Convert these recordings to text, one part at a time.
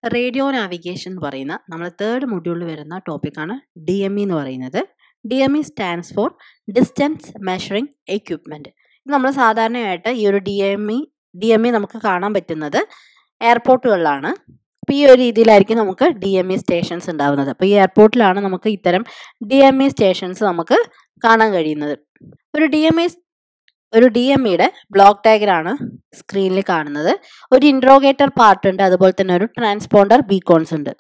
Radio navigation എന്ന് പറയുന്ന നമ്മൾ തേർഡ് മൊഡ്യൂളിൽ വരുന്ന ടോപ്പിക്കാണ് DME എന്ന് പറയുന്നത്. DME stands for distance measuring equipment. ഇത് നമ്മൾ സാധാരണയായിട്ട് ഈ ഒരു DME നമുക്ക് കാണാൻ പറ്റുന്നത് എയർപോർട്ടുകളിലാണ്. അപ്പോൾ ഈ ഒരു രീതിയിലായിരിക്കും നമുക്ക് DME സ്റ്റേഷൻസ് ഉണ്ടാകുന്നത്. അപ്പോൾ ഈ എയർപോർട്ടിലാണ് നമുക്ക് ഇത്തരം DME സ്റ്റേഷൻസ് നമുക്ക് കാണാൻ കഴിയുന്നത്. ഒരു DMEയുടെ ബ്ലോക്ക് ഡയഗ്രാമാണ് സ്ക്രീനിൽ കാണുന്നത്. ഒരു ഇൻട്രോഗേറ്റർ പാർട്ട് ഉണ്ട്, അതുപോലെ തന്നെ ഒരു ട്രാൻസ്പോണ്ടർ ബീക്കോൺസ് ഉണ്ട്.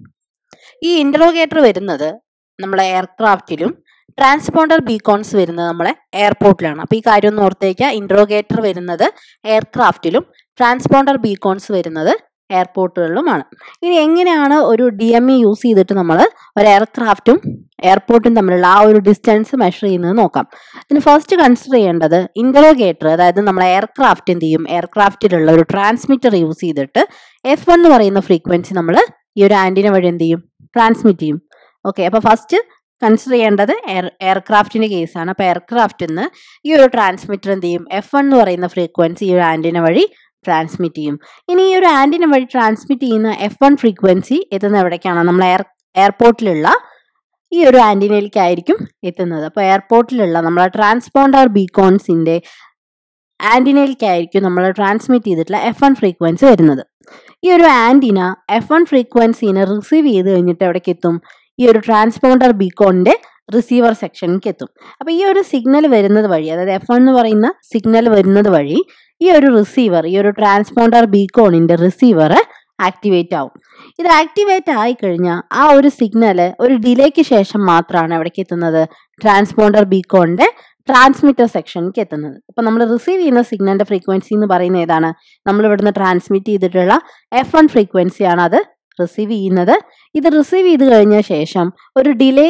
ഈ ഇൻട്രോഗേറ്റർ വരുന്നത് നമ്മളെ എയർക്രാഫ്റ്റിലും ട്രാൻസ്പോണ്ടർ ബീക്കോൺസ് വരുന്നത് നമ്മളെ എയർപോർട്ടിലാണ്. അപ്പോൾ ഈ കാര്യം ഒന്ന് ഓർത്തേക്കുക. ഇൻട്രോഗേറ്റർ വരുന്നത് എയർക്രാഫ്റ്റിലും ട്രാൻസ്പോണ്ടർ ബീക്കോൺസ് വരുന്നത് എയർപോർട്ടുകളിലുമാണ്. ഇനി എങ്ങനെയാണ് ഒരു DME യൂസ് ചെയ്തിട്ട് നമ്മൾ ഒരു എയർക്രാഫ്റ്റും എയർപോർട്ടും തമ്മിലുള്ള ആ ഒരു ഡിസ്റ്റൻസ് മെഷർ ചെയ്യുന്നത് നോക്കാം. ഇതിന് ഫസ്റ്റ് കൺസിഡർ ചെയ്യേണ്ടത് ഇൻട്രോഗേറ്റർ, അതായത് നമ്മളെ എയർക്രാഫ്റ്റ് എന്ത് ചെയ്യും, എയർക്രാഫ്റ്റിലുള്ള ഒരു ട്രാൻസ്മിറ്റർ യൂസ് ചെയ്തിട്ട് F1 എന്ന് പറയുന്ന ഫ്രീക്വൻസി നമ്മൾ ഈ ഒരു ആൻറ്റിന വഴി എന്ത് ചെയ്യും, ട്രാൻസ്മിറ്റ് ചെയ്യും. ഓക്കെ, അപ്പോൾ ഫസ്റ്റ് കൺസിഡർ ചെയ്യേണ്ടത് എയർക്രാഫ്റ്റിൻ്റെ കേസാണ്. അപ്പോൾ എയർക്രാഫ്റ്റിൽ നിന്ന് ഈ ഒരു ട്രാൻസ്മിറ്റർ എന്ത് ചെയ്യും, F1 എന്ന് പറയുന്ന ഫ്രീക്വൻസി ഈ ഒരു ആൻറ്റിന വഴി ട്രാൻസ്മിറ്റ് ചെയ്യും. ഇനി ഈ ഒരു ആൻറ്റിന വഴി ട്രാൻസ്മിറ്റ് ചെയ്യുന്ന F1 ഫ്രീക്വൻസി എത്തുന്ന എവിടേക്കാണ്, നമ്മൾ എയർപോർട്ടിലുള്ള ഈ ഒരു ആൻറ്റിനയിലേക്കായിരിക്കും എത്തുന്നത്. അപ്പോൾ എയർപോർട്ടിലുള്ള നമ്മളെ ട്രാൻസ്പോണ്ടർ ബീക്കോൺസിൻ്റെ ആൻറ്റിനയിലേക്കായിരിക്കും നമ്മൾ ട്രാൻസ്മിറ്റ് ചെയ്തിട്ടുള്ള F1 ഫ്രീക്വൻസി വരുന്നത്. ഈ ഒരു ആൻറ്റിന F1 ഫ്രീക്വൻസിനെ റിസീവ് ചെയ്ത് കഴിഞ്ഞിട്ട് എവിടേക്ക് എത്തും, ഈ ഒരു ട്രാൻസ്പോണ്ടർ ബീക്കോണിൻ്റെ റിസീവർ സെക്ഷനിലേക്ക് എത്തും. അപ്പോൾ ഈ ഒരു സിഗ്നൽ വരുന്നത് വഴി, അതായത് F1 എന്ന് പറയുന്ന സിഗ്നൽ വരുന്നത് വഴി ഈ ഒരു റിസീവർ, ഈ ഒരു ട്രാൻസ്പോണ്ടർ ബീക്കോണിൻ്റെ റിസീവർ ആക്ടിവേറ്റ് ആവും. ഇത് ആക്ടിവേറ്റ് ആയിക്കഴിഞ്ഞാൽ ആ ഒരു സിഗ്നൽ ഒരു ഡിലേക്ക് ശേഷം മാത്രമാണ് എവിടേക്ക് എത്തുന്നത്, ട്രാൻസ്പോണ്ടർ ബീക്കോണിൻ്റെ ട്രാൻസ്മിറ്റർ സെക്ഷനിലേക്ക് എത്തുന്നത്. അപ്പോൾ നമ്മൾ റിസീവ് ചെയ്യുന്ന സിഗ്നലിൻ്റെ ഫ്രീക്വൻസി എന്ന് പറയുന്നത് ഏതാണ്, നമ്മൾ ഇവിടുന്ന് ട്രാൻസ്മിറ്റ് ചെയ്തിട്ടുള്ള F1 ഫ്രീക്വൻസിയാണ് അത് റിസീവ് ചെയ്യുന്നത്. ഇത് റിസീവ് ചെയ്ത് കഴിഞ്ഞ ശേഷം ഒരു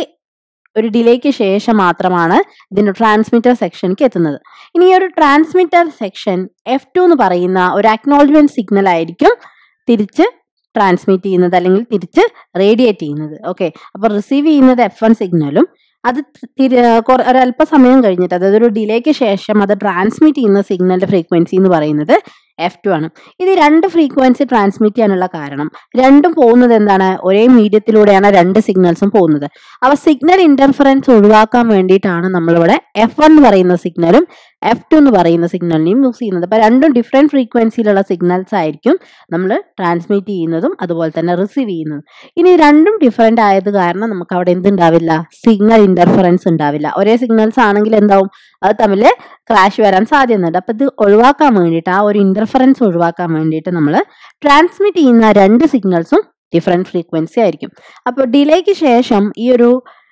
ഡിലേക്ക് ശേഷം മാത്രമാണ് ഇതിൻ്റെ ട്രാൻസ്മിറ്റർ സെക്ഷനിലേക്ക് എത്തുന്നത്. ഇനി ഈ ഒരു ട്രാൻസ്മിറ്റർ സെക്ഷൻ F2 എന്ന് പറയുന്ന ഒരു അക്നോളജ്മെന്റ് സിഗ്നൽ ആയിരിക്കും തിരിച്ച് ട്രാൻസ്മിറ്റ് ചെയ്യുന്നത്, അല്ലെങ്കിൽ തിരിച്ച് റേഡിയേറ്റ് ചെയ്യുന്നത്. ഓക്കെ, അപ്പോൾ റിസീവ് ചെയ്യുന്നത് F1 സിഗ്നലും അത് ഒരല്പസമയം കഴിഞ്ഞിട്ട്, അതായത് ഒരു ഡിലേക്ക് ശേഷം അത് ട്രാൻസ്മിറ്റ് ചെയ്യുന്ന സിഗ്നലിൻ്റെ ഫ്രീക്വൻസി എന്ന് പറയുന്നത് F2 ആണ്. ഇത് രണ്ട് ഫ്രീക്വൻസി ട്രാൻസ്മിറ്റ് ചെയ്യാനുള്ള കാരണം, രണ്ടും പോകുന്നത് എന്താണ്, ഒരേ മീഡിയത്തിലൂടെയാണ് രണ്ട് സിഗ്നൽസും പോകുന്നത്. അപ്പോൾ സിഗ്നൽ ഇന്റർഫറൻസ് ഒഴിവാക്കാൻ വേണ്ടിയിട്ടാണ് നമ്മളിവിടെ F1 എന്ന് പറയുന്ന സിഗ്നലും F2 എന്ന് പറയുന്ന സിഗ്നലിനെയും യൂസ് ചെയ്യുന്നത്. അപ്പോൾ രണ്ടും ഡിഫറെൻറ്റ് ഫ്രീക്വൻസിയിലുള്ള സിഗ്നൽസ് ആയിരിക്കും നമ്മൾ ട്രാൻസ്മിറ്റ് ചെയ്യുന്നതും അതുപോലെ തന്നെ റിസീവ് ചെയ്യുന്നതും. ഇനി രണ്ടും ഡിഫറെൻ്റ് ആയത് കാരണം നമുക്ക് അവിടെ എന്തുണ്ടാവില്ല, സിഗ്നൽ ഇന്റർഫറൻസ് ഉണ്ടാവില്ല. ഒരേ സിഗ്നൽസ് ആണെങ്കിൽ എന്താവും, അത് തമ്മിൽ ക്രാഷ് വരാൻ സാധ്യതയുണ്ട്. അപ്പോൾ ഇത് ഒഴിവാക്കാൻ വേണ്ടിയിട്ട്, ആ ഒരു ഇന്റർഫറൻസ് ഒഴിവാക്കാൻ വേണ്ടിയിട്ട് നമ്മൾ ട്രാൻസ്മിറ്റ് ചെയ്യുന്ന രണ്ട് സിഗ്നൽസും ഡിഫറെൻറ്റ് ഫ്രീക്വൻസി ആയിരിക്കും. അപ്പോൾ ഡിലേക്ക് ശേഷം ഈ ഒരു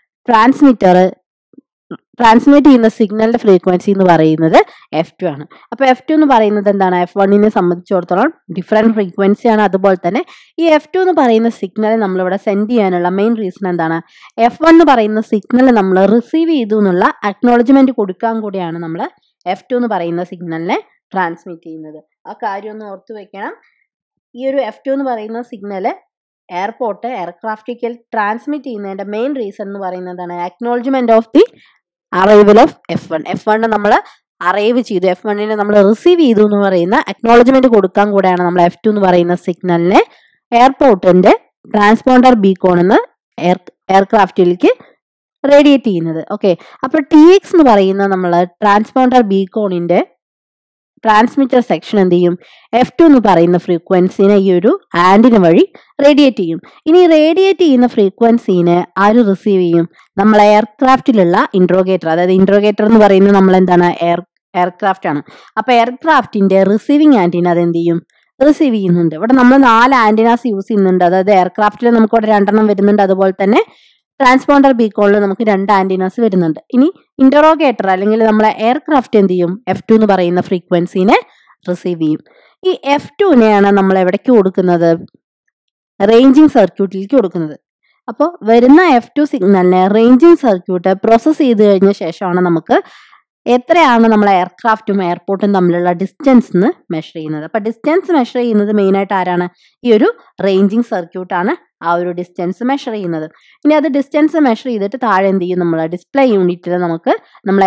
ട്രാൻസ്മിറ്റ് ചെയ്യുന്ന സിഗ്നലിന്റെ ഫ്രീക്വൻസി എന്ന് പറയുന്നത് F2 ആണ്. അപ്പോൾ F2 എന്ന് പറയുന്നത് എന്താണ്, F1നെ സംബന്ധിച്ചിടത്തോളം ഡിഫറെൻറ്റ് ഫ്രീക്വൻസിയാണ്. അതുപോലെ തന്നെ ഈ F2 എന്ന് പറയുന്ന സിഗ്നൽ നമ്മളിവിടെ സെൻഡ് ചെയ്യാനുള്ള മെയിൻ റീസൺ എന്താണ്, F1 എന്ന് പറയുന്ന സിഗ്നൽ നമ്മൾ റിസീവ് ചെയ്തു എന്നുള്ള അക്നോളജ്മെന്റ് കൊടുക്കാൻ കൂടിയാണ് നമ്മൾ F2 എന്ന് പറയുന്ന സിഗ്നലിനെ ട്രാൻസ്മിറ്റ് ചെയ്യുന്നത്. ആ കാര്യം ഒന്ന് ഓർത്തു വെക്കണം. ഈ ഒരു F2 എന്ന് പറയുന്ന സിഗ്നൽ എയർക്രാഫ്റ്റിലേക്ക് ട്രാൻസ്മിറ്റ് ചെയ്യുന്നതിന്റെ മെയിൻ റീസൺ എന്ന് പറയുന്നതാണ് acknowledgement of the arrival of F1 നമ്മൾ അറൈവ് ചെയ്തു, F1നെ നമ്മൾ റിസീവ് ചെയ്തു എന്ന് പറയുന്ന അക്നോളജ്മെന്റ് കൊടുക്കാൻ കൂടെയാണ് നമ്മൾ F2 എന്ന് പറയുന്ന സിഗ്നലിനെ എയർപോർട്ടിന്റെ ട്രാൻസ്പോണ്ടർ ബീക്കോണിന്ന് എയർക്രാഫ്റ്റിലേക്ക് റേഡിയേറ്റ് ചെയ്യുന്നത്. ഓക്കെ, അപ്പോൾ TX എന്ന് പറയുന്ന നമ്മൾ ട്രാൻസ്പോണ്ടർ ബീക്കോണിന്റെ ട്രാൻസ്മിറ്റർ സെക്ഷൻ എന്ത് ചെയ്യും, F2 എന്ന് പറയുന്ന ഫ്രീക്വൻസിനെ ഈ ഒരു ആൻറ്റിന വഴി റേഡിയേറ്റ് ചെയ്യും. ഇനി റേഡിയേറ്റ് ചെയ്യുന്ന ഫ്രീക്വൻസിനെ ആര് റിസീവ് ചെയ്യും, നമ്മൾ എയർക്രാഫ്റ്റിലുള്ള ഇൻട്രോഗേറ്റർ, അതായത് ഇൻട്രോഗേറ്റർ എന്ന് പറയുന്നത് നമ്മൾ എന്താണ്, എയർക്രാഫ്റ്റ് ആണ്. അപ്പോൾ എയർക്രാഫ്റ്റിന്റെ റിസീവിങ് ആൻറ്റിന അത് എന്ത് ചെയ്യും, റിസീവ് ചെയ്യുന്നുണ്ട്. ഇവിടെ നമ്മൾ 4 ആൻറ്റിനാസ് യൂസ് ചെയ്യുന്നുണ്ട്. അതായത് എയർക്രാഫ്റ്റിൽ നമുക്ക് ഇവിടെ 2 വരുന്നുണ്ട്, അതുപോലെ തന്നെ ട്രാൻസ്പോണ്ടർ ബീക്കോണിൽ നമുക്ക് 2 ആൻറ്റിനാസ് വരുന്നുണ്ട്. ഇനി ഇൻട്രോഗേറ്റർ അല്ലെങ്കിൽ നമ്മളെ എയർക്രാഫ്റ്റ് എന്ത് ചെയ്യും, F2 എന്ന് പറയുന്ന ഫ്രീക്വൻസിനെ റിസീവ് ചെയ്യും. ഈ F2നെയാണ് നമ്മൾ എവിടേക്ക് കൊടുക്കുന്നത്, റേഞ്ചിങ് സർക്യൂട്ടിലേക്ക് കൊടുക്കുന്നത്. അപ്പോൾ വരുന്ന F2 സിഗ്നലിനെ റേഞ്ചിങ് സർക്യൂട്ട് പ്രോസസ്സ് ചെയ്ത് കഴിഞ്ഞ ശേഷമാണ് നമുക്ക് എത്രയാണ് നമ്മൾ എയർക്രാഫ്റ്റും എയർപോർട്ടും തമ്മിലുള്ള ഡിസ്റ്റൻസ് എന്ന് മെഷർ ചെയ്യുന്നത്. അപ്പോൾ ഡിസ്റ്റൻസ് മെഷർ ചെയ്യുന്നത് മെയിനായിട്ട് ആരാണ്, ഈ ഒരു റേഞ്ചിങ് സർക്യൂട്ടാണ് ആ ഒരു ഡിസ്റ്റൻസ് മെഷർ ചെയ്യുന്നത്. ഇനി അത് ഡിസ്റ്റൻസ് മെഷർ ചെയ്തിട്ട് താഴെ എന്ത് ചെയ്യും, നമ്മൾ ഡിസ്പ്ലേ യൂണിറ്റിൽ നമുക്ക് നമ്മളെ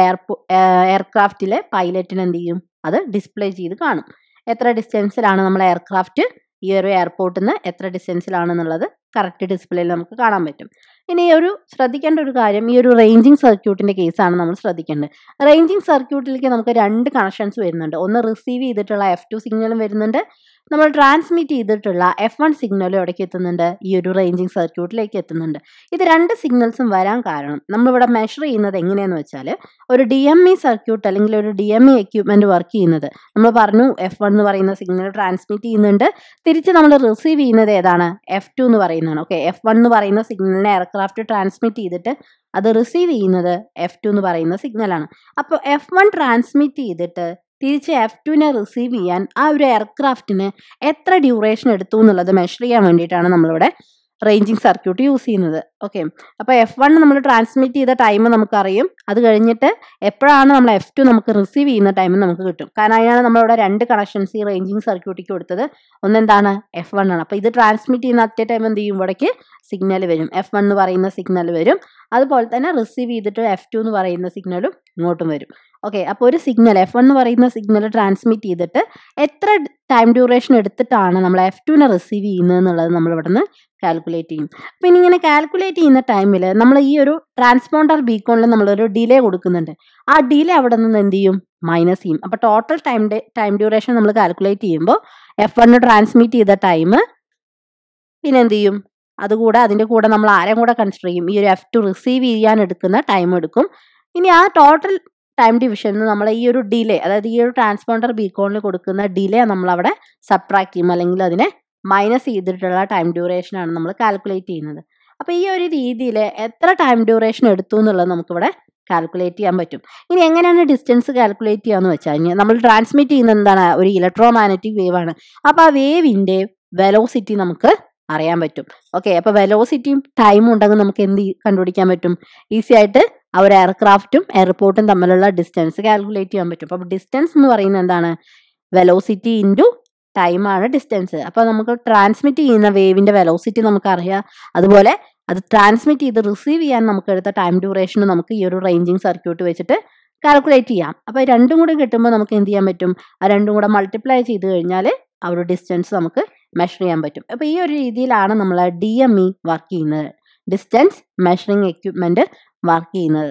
എയർക്രാഫ്റ്റിലെ പൈലറ്റിന് എന്ത് ചെയ്യും, അത് ഡിസ്പ്ലേ ചെയ്ത് കാണും. എത്ര ഡിസ്റ്റൻസിലാണ് നമ്മൾ എയർക്രാഫ്റ്റ് ഈ ഒരു എയർപോർട്ടിൽ നിന്ന് എത്ര ഡിസ്റ്റൻസിലാണെന്നുള്ളത് കറക്റ്റ് ഡിസ്പ്ലേയിൽ നമുക്ക് കാണാൻ പറ്റും. ഇനി ഒരു ശ്രദ്ധിക്കേണ്ട ഒരു കാര്യം, ഈ ഒരു റേഞ്ചിങ് സർക്യൂട്ടിന്റെ കേസാണ് നമ്മൾ ശ്രദ്ധിക്കേണ്ടത്. റേഞ്ചിങ് സർക്യൂട്ടിലേക്ക് നമുക്ക് 2 കണക്ഷൻസ് വരുന്നുണ്ട്. ഒന്ന് റിസീവ് ചെയ്തിട്ടുള്ള F2 സിഗ്നലും വരുന്നുണ്ട്, നമ്മൾ ട്രാൻസ്മിറ്റ് ചെയ്തിട്ടുള്ള F1 സിഗ്നലും എവിടേക്ക് എത്തുന്നുണ്ട്, ഈ ഒരു റേഞ്ചിങ് സർക്യൂട്ടിലേക്ക് എത്തുന്നുണ്ട്. ഇത് 2 സിഗ്നൽസും വരാൻ കാരണം നമ്മളിവിടെ മെഷർ ചെയ്യുന്നത് എങ്ങനെയാണെന്ന് വെച്ചാൽ, ഒരു DME സർക്യൂട്ട് അല്ലെങ്കിൽ ഒരു DME എക്യുപ്മെന്റ് വർക്ക് ചെയ്യുന്നത് നമ്മൾ പറഞ്ഞു F1 എന്ന് പറയുന്ന സിഗ്നൽ ട്രാൻസ്മിറ്റ് ചെയ്യുന്നുണ്ട്, തിരിച്ച് നമ്മൾ റിസീവ് ചെയ്യുന്നത് ഏതാണ്, F2 എന്ന് പറയുന്നതാണ്. ഓക്കെ, F1 എന്ന് പറയുന്ന സിഗ്നലിനെ എയർക്രാഫ്റ്റ് ട്രാൻസ്മിറ്റ് ചെയ്തിട്ട് അത് റിസീവ് ചെയ്യുന്നത് F2 എന്ന് പറയുന്ന സിഗ്നലാണ്. അപ്പോൾ F1 ട്രാൻസ്മിറ്റ് ചെയ്തിട്ട് തിരിച്ച് F2നെ റിസീവ് ചെയ്യാൻ ആ ഒരു എയർക്രാഫ്റ്റിന് എത്ര ഡ്യൂറേഷൻ എടുത്തു എന്നുള്ളത് മെഷർ ചെയ്യാൻ വേണ്ടിയിട്ടാണ് നമ്മളിവിടെ റേഞ്ചിങ് സർക്യൂട്ട് യൂസ് ചെയ്യുന്നത്. ഓക്കെ, അപ്പോൾ F1 നമ്മൾ ട്രാൻസ്മിറ്റ് ചെയ്ത ടൈം നമുക്കറിയും, അത് കഴിഞ്ഞിട്ട് എപ്പോഴാണ് നമ്മൾ F2 നമുക്ക് റിസീവ് ചെയ്യുന്ന ടൈം നമുക്ക് കിട്ടും. കാരണം അതിനാണ് നമ്മളിവിടെ 2 കണക്ഷൻസ് ഈ റേഞ്ചിങ് സർക്യൂട്ടിലേക്ക് കൊടുത്തത്. ഒന്നെന്താണ്, F1 ആണ്. അപ്പോൾ ഇത് ട്രാൻസ്മിറ്റ് ചെയ്യുന്ന അറ്റ ടൈം എന്ത് ചെയ്യും, ഇവിടേക്ക് സിഗ്നൽ വരും, F1 എന്ന് പറയുന്ന സിഗ്നൽ വരും. അതുപോലെ തന്നെ റിസീവ് ചെയ്തിട്ട് F2 എന്ന് പറയുന്ന സിഗ്നലും ഇങ്ങോട്ടും വരും. ഓക്കെ, അപ്പോൾ ഒരു സിഗ്നൽ F1 എന്ന് പറയുന്ന സിഗ്നൽ ട്രാൻസ്മിറ്റ് ചെയ്തിട്ട് എത്ര ടൈം ഡ്യൂറേഷൻ എടുത്തിട്ടാണ് നമ്മൾ F2നെ റിസീവ് ചെയ്യുന്നത് എന്നുള്ളത് നമ്മൾ ഇവിടെ നിന്ന് കാൽക്കുലേറ്റ് ചെയ്യും. അപ്പോൾ ഇനി ഇങ്ങനെ കാൽക്കുലേറ്റ് ചെയ്യുന്ന ടൈമിൽ നമ്മൾ ഈ ഒരു ട്രാൻസ്പോണ്ടർ ബീക്കോണിൽ നമ്മളൊരു ഡിലേ കൊടുക്കുന്നുണ്ട്. ആ ഡിലേ അവിടെ നിന്ന് എന്ത് ചെയ്യും, മൈനസ് ചെയ്യും. അപ്പോൾ ടോട്ടൽ ടൈം ഡ്യൂറേഷൻ നമ്മൾ കാൽക്കുലേറ്റ് ചെയ്യുമ്പോൾ F1 ട്രാൻസ്മിറ്റ് ചെയ്ത ടൈം, പിന്നെ എന്ത് ചെയ്യും, അതുകൂടെ അതിൻ്റെ കൂടെ നമ്മൾ ആരെയും കൂടെ കൺസിഡർ ചെയ്യും, ഈ ഒരു F2 റിസീവ് ചെയ്യാൻ എടുക്കുന്ന ടൈം എടുക്കും. ഇനി ആ ടോട്ടൽ ടൈം ഡിവിഷനിൽ നമ്മൾ ഈ ഒരു ഡിലേ, അതായത് ഈ ഒരു ട്രാൻസ്പോണ്ടർ ബീക്കോണിൽ കൊടുക്കുന്ന ഡിലേ നമ്മളവിടെ സബ്ട്രാക്ട് ചെയ്യും, അല്ലെങ്കിൽ അതിനെ മൈനസ് ചെയ്തിട്ടുള്ള ടൈം ഡ്യൂറേഷനാണ് നമ്മൾ കാൽക്കുലേറ്റ് ചെയ്യുന്നത്. അപ്പോൾ ഈ ഒരു രീതിയിൽ എത്ര ടൈം ഡ്യൂറേഷൻ എടുത്തു എന്നുള്ളത് നമുക്കിവിടെ കാൽക്കുലേറ്റ് ചെയ്യാൻ പറ്റും. ഇനി എങ്ങനെയാണ് ഡിസ്റ്റൻസ് കാൽക്കുലേറ്റ് ചെയ്യാന്ന് വെച്ചാൽ കഴിഞ്ഞാൽ, നമ്മൾ ട്രാൻസ്മിറ്റ് ചെയ്യുന്ന എന്താണ്, ഒരു ഇലക്ട്രോ മാഗ്നറ്റിക് വേവ് ആണ്. അപ്പോൾ ആ വേവിൻ്റെ വെലോസിറ്റി നമുക്ക് അറിയാൻ പറ്റും. ഓക്കെ, അപ്പോൾ വെലോസിറ്റിയും ടൈമും ഉണ്ടെങ്കിൽ നമുക്ക് എന്ത് കണ്ടുപിടിക്കാൻ പറ്റും, ഈസി ആയിട്ട് ആ ഒരു എയർക്രാഫ്റ്റും എയർപോർട്ടും തമ്മിലുള്ള ഡിസ്റ്റൻസ് കാൽക്കുലേറ്റ് ചെയ്യാൻ പറ്റും. അപ്പോൾ ഡിസ്റ്റൻസ് എന്ന് പറയുന്നത് എന്താണ്, വെലോസിറ്റി ഇൻറ്റു ടൈമാണ് ഡിസ്റ്റൻസ്. അപ്പോൾ നമുക്ക് ട്രാൻസ്മിറ്റ് ചെയ്യുന്ന വേവിൻ്റെ വെലോസിറ്റി നമുക്കറിയാം, അതുപോലെ അത് ട്രാൻസ്മിറ്റ് ചെയ്ത് റിസീവ് ചെയ്യാൻ നമുക്ക് എടുത്ത ടൈം ഡ്യൂറേഷനും നമുക്ക് ഈ ഒരു റേഞ്ചിങ് സർക്യൂട്ട് വെച്ചിട്ട് കാൽക്കുലേറ്റ് ചെയ്യാം. അപ്പോൾ രണ്ടും കൂടി കിട്ടുമ്പോൾ നമുക്ക് എന്ത് ചെയ്യാൻ പറ്റും, ആ രണ്ടും കൂടെ മൾട്ടിപ്ലൈ ചെയ്ത് കഴിഞ്ഞാൽ ആ ഒരു ഡിസ്റ്റൻസ് നമുക്ക് മെഷർ ചെയ്യാൻ പറ്റും. അപ്പോൾ ഈ ഒരു രീതിയിലാണ് നമ്മൾ DME വർക്ക് ചെയ്യുന്നത്, ഡിസ്റ്റൻസ് മെഷറിംഗ് എക്യുപ്മെന്റ് വർക്ക് ചെയ്യുന്നത്.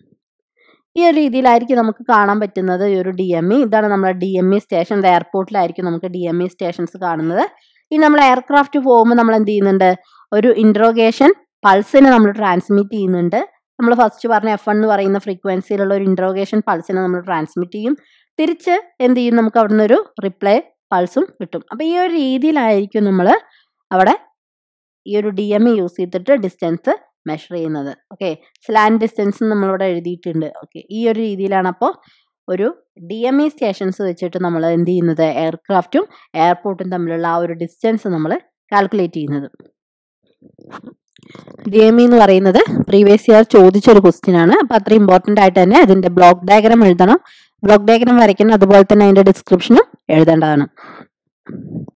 ഈ ഒരു രീതിയിലായിരിക്കും നമുക്ക് കാണാൻ പറ്റുന്നത് ഈ ഒരു DME. ഇതാണ് നമ്മുടെ DME സ്റ്റേഷൻ. എയർപോർട്ടിലായിരിക്കും നമുക്ക് DME സ്റ്റേഷൻസ് കാണുന്നത്. ഇനി നമ്മൾ എയർക്രാഫ്റ്റ് പോകുമ്പോൾ നമ്മൾ എന്ത് ചെയ്യുന്നുണ്ട്, ഒരു ഇൻട്രോഗേഷൻ പൾസിനെ നമ്മൾ ട്രാൻസ്മിറ്റ് ചെയ്യുന്നുണ്ട്. നമ്മൾ ഫസ്റ്റ് പറഞ്ഞ F1 എന്ന് പറയുന്ന ഫ്രീക്വൻസിയിലുള്ള ഒരു ഇൻട്രോഗേഷൻ പൾസിനെ നമ്മൾ ട്രാൻസ്മിറ്റ് ചെയ്യും. തിരിച്ച് എന്ത് ചെയ്യും, നമുക്ക് അവിടെ നിന്നൊരു റിപ്ലൈ പൾസും കിട്ടും. അപ്പോൾ ഈ ഒരു രീതിയിലായിരിക്കും നമ്മൾ അവിടെ ഈ ഒരു DME യൂസ് ചെയ്തിട്ട് ഡിസ്റ്റൻസ് മെഷർ ചെയ്യുന്നത്. ഓക്കെ, സ്ലാൻഡ് ഡിസ്റ്റൻസ് നമ്മളിവിടെ എഴുതിയിട്ടുണ്ട്. ഓക്കെ, ഈ ഒരു രീതിയിലാണ് അപ്പോൾ ഒരു DME സ്റ്റേഷൻസ് വെച്ചിട്ട് നമ്മൾ എന്ത് ചെയ്യുന്നത്, എയർക്രാഫ്റ്റും എയർപോർട്ടും തമ്മിലുള്ള ആ ഒരു ഡിസ്റ്റൻസ് നമ്മൾ കാൽക്കുലേറ്റ് ചെയ്യുന്നത്. DME എന്ന് പറയുന്നത് പ്രീവിയസ് ഇയർ ചോദിച്ചൊരു ക്വസ്റ്റ്യൻ ആണ്. അപ്പോൾ അത്ര ഇമ്പോർട്ടൻ്റ് ആയിട്ട് തന്നെ അതിൻ്റെ ബ്ലോക്ക് ഡയഗ്രാം എഴുതണം. ബ്ലോക്ക് ഡയഗ്രാം വരയ്ക്കണം, അതുപോലെ തന്നെ അതിൻ്റെ ഡിസ്ക്രിപ്ഷനും എഴുതേണ്ടതാണ്.